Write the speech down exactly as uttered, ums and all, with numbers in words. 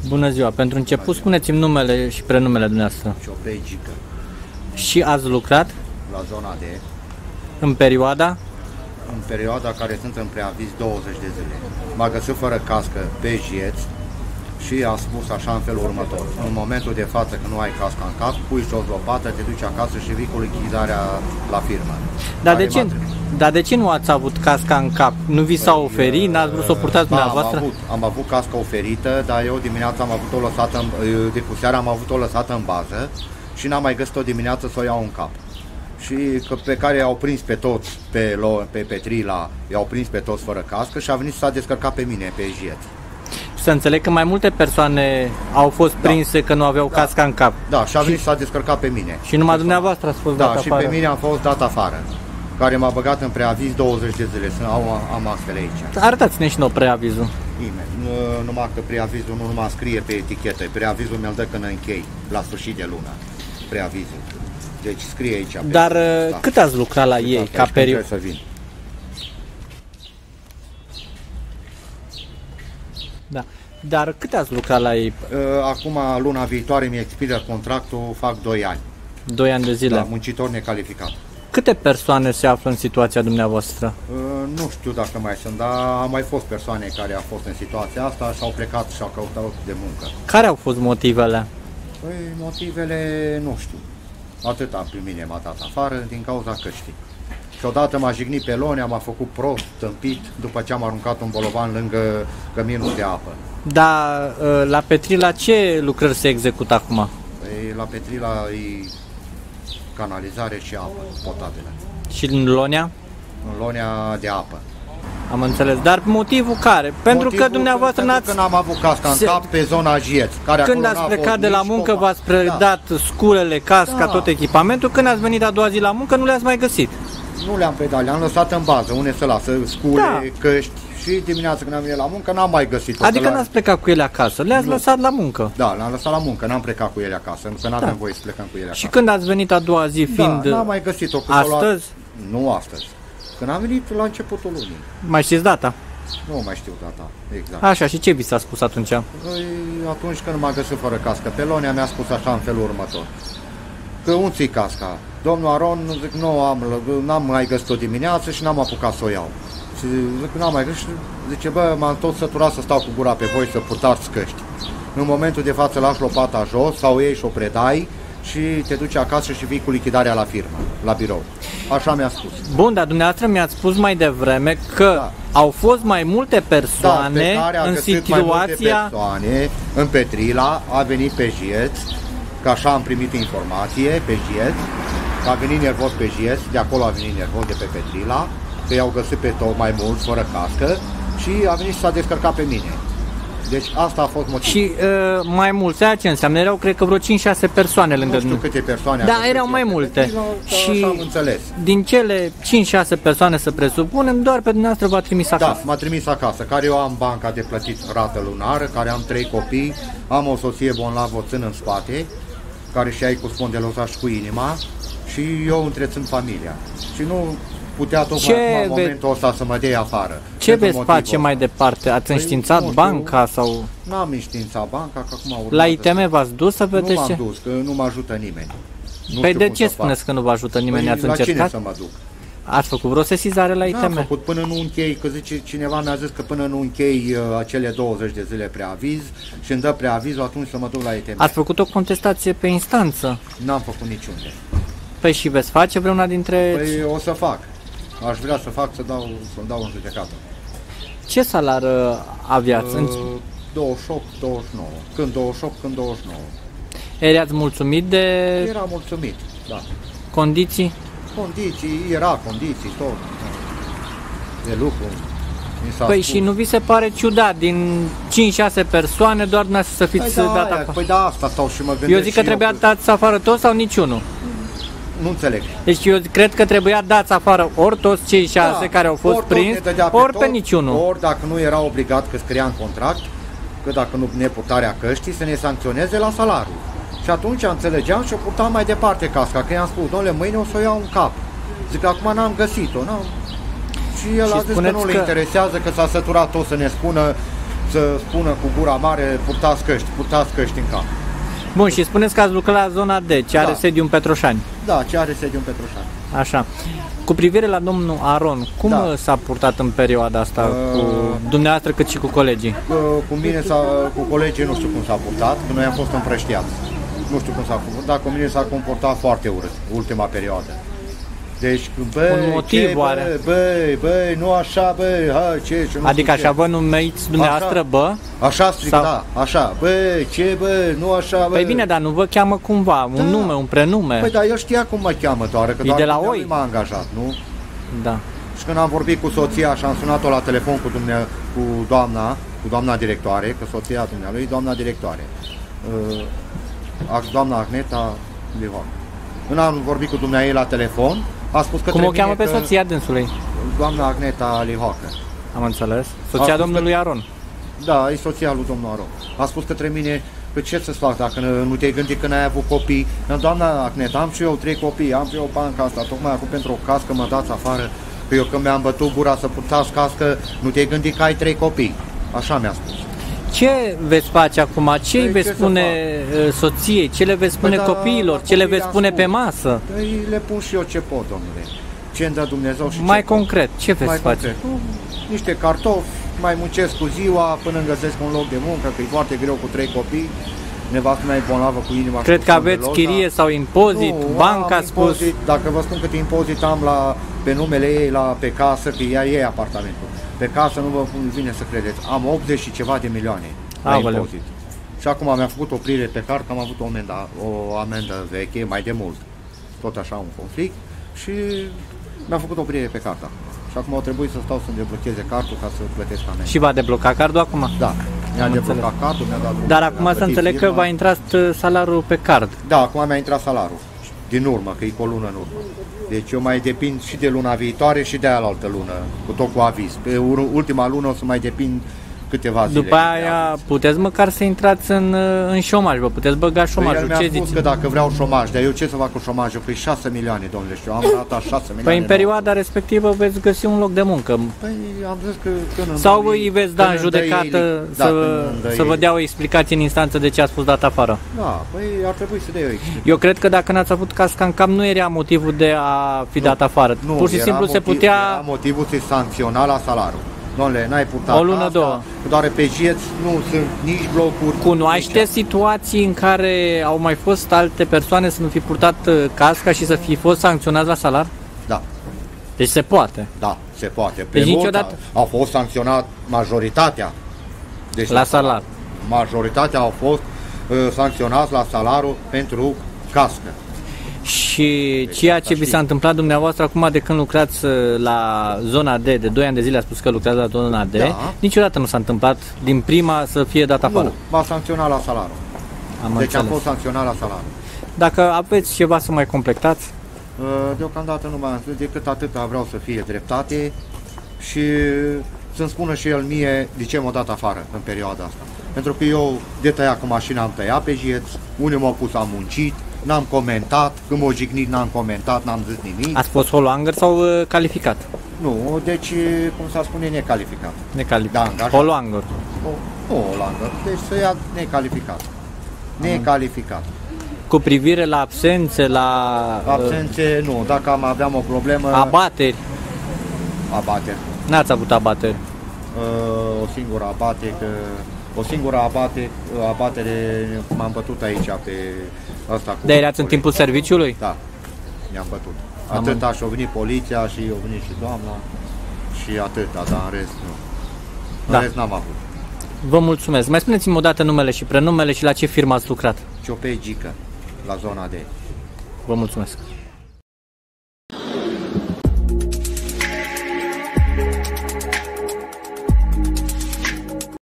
Bună ziua! Pentru început, spuneți-mi numele și prenumele dumneavoastră. Ciopei Gică. Și ați lucrat? La zona D. În perioada? În perioada care sunt în preaviz douăzeci de zile. M-a găsit fără cască pe Jieț și a spus așa în felul următor. În momentul de față, când nu ai casca în cap, pui jos lopată, te duci acasă și vii cu lichidarea la firmă. Dar de, ce, dar de ce nu ați avut casca în cap? Nu vi s-a oferit? N-ați vrut să o purtați da, dumneavoastră? Am avut, am avut casca oferită, dar eu dimineața am avut-o lăsată, în, de cu seara am avut-o lăsată în bază și n-am mai găsit-o dimineață să o iau în cap. Și că pe care i-au prins pe toți, pe, pe Petrila, i-au prins pe toți fără cască și a venit să s-a descărcat pe mine, pe Jieț. Să înțeleg că mai multe persoane au fost prinse da. că nu aveau da. casca în cap. Da, și a venit și s-a descărcat pe mine. Și numai dumneavoastră ați fost da, dat afară. Da, și pe mine am fost dat afară, care m-a băgat în preaviz douăzeci de zile. Sunt, am, am astfel aici. Arătați-ne și nouă preavizul. Nimeni. Nu, numai că preavizul nu numai scrie pe etichetă. Preavizul mi-l dă când închei, la sfârșit de lună. Preavizul. Deci scrie aici. Dar da. cât ați lucrat la ei ca perioadă? Să vin. Da. Dar cât ați lucrat la ei? Acum, luna viitoare, mi expiră contractul, fac doi ani. doi ani de zile? Da, muncitor necalificat. Câte persoane se află în situația dumneavoastră? Nu știu dacă mai sunt, dar au mai fost persoane care au fost în situația asta și au plecat și au căutat de muncă. Care au fost motivele? Păi, motivele, nu știu. Atâta pe mine m-a dat afară din cauza căștii. Și odată m-a jignit pe Lonea, m-a făcut prost, tâmpit, după ce am aruncat un bolovan lângă căminul de apă. Dar la Petrila ce lucrări se execută acum? Păi, la Petrila e canalizare și apă potabilă. Și în Lonea? În Lonea de apă. Am înțeles. Dar motivul care? Pentru motivul că dumneavoastră n-ați... Pentru că n-am avut casca în se... cap pe zona Jieț. Care când ați plecat de la muncă, v-ați predat da. sculele, casca, da. tot echipamentul. Când ați venit a doua zi la muncă, nu le-ați mai găsit. Nu le-am predat, le-am lăsat în bază, unde se lasă, scule, da. căști. Și dimineața când am venit la muncă, n-am mai găsit-o. Adică n-ați plecat cu ele acasă, le-ați lăsat la muncă. Da, le-am lăsat la muncă, n-am plecat cu ele acasă, că n-avem da. voie să plecăm cu ele acasă. Și când ați venit a doua zi, fiind... Da, n-am mai găsit-o. Astăzi? Nu astăzi. Când am venit la începutul lunii. Mai știți data? Nu mai știu data, exact. Așa, și ce vi s-a spus atunci? Păi, atunci când m-a găsit fără cască, pe Lonea mi-a spus așa în felul următor. Că unde ți-i casca? Domnul Aron, zic, nu am, n-am mai găsit-o dimineață și n-am apucat să o iau. Și zic, n-am mai găsit, zice, bă, m-am tot săturat să stau cu gura pe voi să purtați căști. În momentul de față lași lopata jos sau iei și o predai și te duci acasă și vii cu lichidarea la firmă, la birou. Așa mi-a spus. Bun, dar dumneavoastră mi-ați spus mai devreme că da. au fost mai multe persoane da, în situația... mai multe persoane în Petrila, a venit pe Jieț, că așa am primit informație pe Jieț, că a venit nervos pe Jieț, de acolo a venit nervos de pe Petrila, că i-au găsit pe tot mai mulți fără cască și a venit și s-a descărcat pe mine. Deci asta a fost motivul. Și uh, mai mulți, aia ce înseamnă? Erau, cred că vreo cinci șase persoane lângă... Nu știu câte persoane. Da, erau mai multe. Petrila, și am înțeles. Din cele cinci șase persoane, să presupunem, doar pe dumneavoastră v-a trimis acasă. Da, m-a trimis acasă, care eu am banca de plătit rată lunară, care am trei copii, am o soție bolnavă, o țin în spate, care și ai cu spondeloză și cu inima și eu întrețin familia. Și nu putea tocmai acum, în momentul ăsta să mă dea afară. Ce veți face mai departe? Ați înștiințat păi, banca sau... N-am înștiințat banca, că acum urmează... La I T M v-ați dus să vedeți ce? Nu m-am dus, că nu mă ajută nimeni. Nu păi de ce spuneți fac. că nu vă ajută nimeni? Păi Ați la încercat? cine să mă duc? Ați făcut vreo sesizare la I T M? N-am făcut până nu închei, că zice, cineva mi-a zis că până nu închei uh, acele douăzeci de zile preaviz și îmi dă preavizul, atunci să mă duc la I T M. Ați făcut o contestație pe instanță? N-am făcut niciunde. Păi și veți face vreuna dintre... Păi o să fac. Aș vrea să fac, să dau, să dau în judecată. Ce salar aveați? Uh, douăzeci și opt douăzeci și nouă. Când douăzeci și opt, când douăzeci și nouă. Erați mulțumit de... Era mulțumit, da. Condiții? Condiții, era condiții, tot. De lucru. Păi și nu vi se pare ciudat, din cinci șase persoane, doar dumneavoastră să fiți păi da, dat afară? Păi da, asta stau și mă gândesc. Eu zic că trebuia eu... dați afară toți sau niciunul? Nu înțeleg. Deci eu cred că trebuia dați afară ori toți cei șase da, care au fost prinși, ori, ori pe, pe niciunul. Ori dacă nu era obligat, că scria în contract, că dacă nu nepurtarea căștii, să ne sancționeze la salariu. Și atunci înțelegeam și o purtam mai departe casca, că i-am spus, domnule, mâine o să o iau în cap. Zic că acum n-am găsit-o, n-am. Și el și a zis că nu le că... interesează, că s-a săturat tot să ne spună să spună cu gura mare, purtați căști, purtați căști în cap. Bun, și spuneți că ați lucrat la zona D, ce are Da. sediu în Petroșani. Da, ce are sediu în Petroșani. Așa. Cu privire la domnul Aron, cum Da. s-a purtat în perioada asta Uh, cu dumneavoastră cât și cu colegii? Cu, cu mine, s-a, cu colegii, nu știu cum s-a purtat, că noi am fost împrăștiați. Nu știu cum s-a comportat, dar cu mine s-a comportat foarte urât, ultima perioadă. Deci, băi, Un motiv, ce, oare? băi, băi, băi, nu așa, băi, hai, ce, ce, nu Adică știu așa ce. vă numiți dumneavoastră, Așa. bă? Așa stric, Sau- da, așa, băi, ce, băi, nu așa, băi. Păi bine, dar nu vă cheamă cumva, un Da. nume, un prenume. Păi, dar eu știa cum mă cheamă doar, că E doar de la dumnealui Oi? m-a angajat, nu? Da. Și când am vorbit cu soția și am sunat-o la telefon cu, dumne, cu doamna, cu doamna directoare, că soția dumnealui, doamna directoare, uh, doamna Agneta Lihoc. Când am vorbit cu dumneavoastră la telefon, a spus că Cum o trebuie cheamă pe că- soția dânsului? Doamna Agneta Lihocă. Am înțeles. A Soția spus domnului că- Aron. Da, e soția lui domnul Aron. A spus că trebuie mine, pe ce să-ți fac dacă nu te-ai gândit când ai avut copii? Dar, doamna Agneta, am și eu trei copii, am și eu banca asta, tocmai acum pentru o cască mă dați afară, că eu când mi-am bătut gura să purtați cască, nu te-ai gândit că ai trei copii. Așa mi-a spus. Ce veți face acum? Ce îi Păi, veți ce să spune uh, soției? Ce le veți spune da, copiilor? la Ce le copii veți am spune pe spus. masă? Păi le pun și eu ce pot, domnule. Ce îmi dă Dumnezeu și Mai ce pot. concret, ce veți Mai face? concret. Nu, niște cartofi, mai muncesc cu ziua până îmi găsesc un loc de muncă, că e foarte greu cu trei copii. Nevastă mea e bolnavă cu inima. și Cred cu că aveți tuberculoză. chirie sau impozit, Nu, banca a am spus. impozit, dacă vă spun cât impozit am la, pe numele ei la, pe casă, că ea e apartamentul. Pe casă nu vă vine să credeți. Am optzeci și ceva de milioane la Aoleu. impozit. Și acum mi-am făcut oprire pe card, că am avut o amendă, o amendă veche, mai de mult. Tot așa un conflict. Și mi-am făcut oprire pe carta. Și acum au trebuit să stau să-mi deblocheze cardul ca să plătesc amendă. Și va debloca cardul acum? Da, mi-a Am deblocat înțeles. cardul, mi-a dat drumul, Dar mi-a acum să plătit înțeleg că firma. v-a intrat uh, salariul pe card. Da, acum mi-a intrat salariul. Din urmă, că e cu o lună în urmă. Deci eu mai depind și de luna viitoare și de alaltă lună, cu tot cu aviz. Pe ur- ultima lună o să mai depind câteva zile. După de aia aviz. puteți măcar să intrați în, uh, în șomaj, vă puteți băga Păi el șomajul. mi-a Ce spus zici? că dacă vreau șomaj, dar eu ce să fac cu șomajul? Păi șase milioane, domnule, și eu am ratat șase milioane. Păi în perioada respectivă veți găsi un loc de muncă. Păi am zis că când îmi Sau dă ei- îi veți da când în îmi dă judecată ei- da, să, când îmi dă să vă ei- dea o explicație în instanță de ce ați fost dat afară. Da, păi ar trebui să dea eu explicație. Eu cred că dacă n-ați avut casca în cap nu era motivul de a fi Nu, dat afară. Nu, Pur și era simplu se motiv- putea... Era motivul să-i sancționa la salariu. Dom'le, n-ai purtat O lună, asta, două. că doar pe jieți nu sunt nici blocuri. Cunoaște nici- situații în care au mai fost alte persoane să nu fi purtat uh, casca și să fi fost sancționați la salar? Da, Deci se poate. da, se poate. Pe Deci mulți niciodată- Au, au fost sancționat majoritatea. Deci La salar. Majoritatea au fost uh, sancționați la salariu pentru cască. Și ceea ce vi știi. s-a întâmplat dumneavoastră acum de când lucrați uh, la zona D, de doi ani de zile a spus că lucrați la zona D, Da. niciodată nu s-a întâmplat din prima să fie dat afară. Nu, m-a sancționat la salariu. Am Deci am înțeles. fost sancționat la salariu. Dacă aveți ceva să mai completați, Uh, Deocamdată nu mai am zis, decât atâta vreau să fie dreptate și să-mi spună și el mie de ce m-a dat afară în perioada asta. Pentru că eu de tăiat cu mașina am tăiat pe jieți, unii m-au pus am muncit, n-am comentat, când m-au jignit n-am comentat, n-am zis nimic. ați fost holoanger sau uh, calificat? Nu, deci, cum s-a spune, necalificat. Necalificat. Da, angajat. Holoanger. Nu, nu Olandă, deci să ia necalificat. Necalificat. Cu privire la absențe, la uh, Absențe, nu, dacă am aveam o problemă, abateri, abateri. n-ați avut abateri. Uh, o singură abate, că, o singură abate, abatere m-am bătut aici pe asta cu De erați în colegi. timpul serviciului? Da, mi-am bătut. Am Atâta și-a venit poliția și a venit și doamna și atâta, dar în rest nu. În Da. rest n-am avut. Vă mulțumesc. Mai spuneți-mi o dată numele și prenumele și la ce firmă ați lucrat. Ciopei Gică, la zona de Vă mulțumesc.